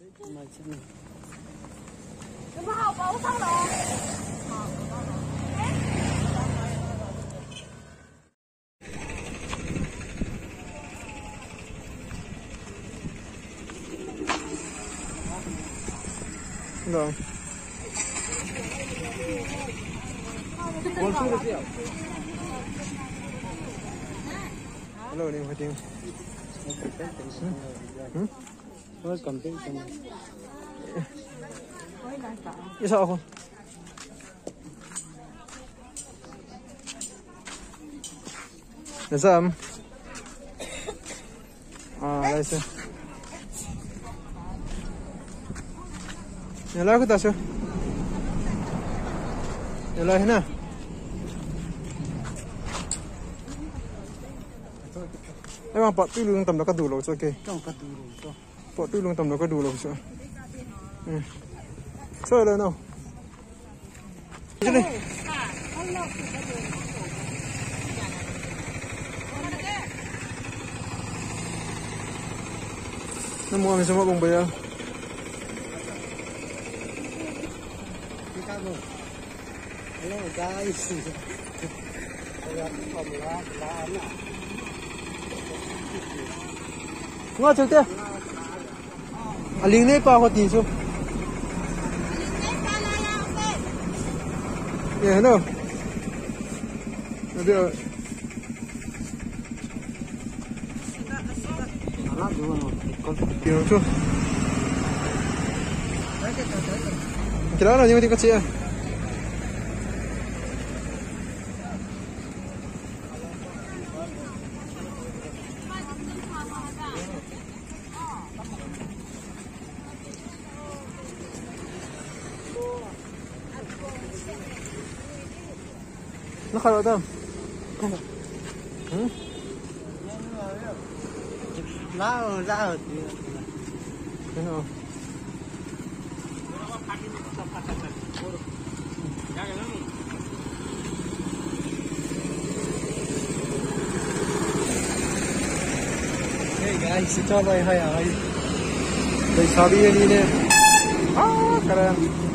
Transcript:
Đừng có học bố sao rồi. Rồi. Hello, ini Fatim. Welcome to Isa ako. Nasaan? Laisa. Nyala aku tasyo. Nyala na. Emang pak tu lung tam nak dulu, okay. Pak tu lung tam nak dulu, so. So là nào. Sini. Namo kami semua bang bayar. Hello guys. Nga chute. Aling ne pa ko ti so. Yeah, no. Ada. Kiểu chưa? Cái đó là như thế có chị à? Nó khai vào đâu? Ra ở Thế nào? Hey guys, ito ba hay ay? Đây sabi yan ini. Keren.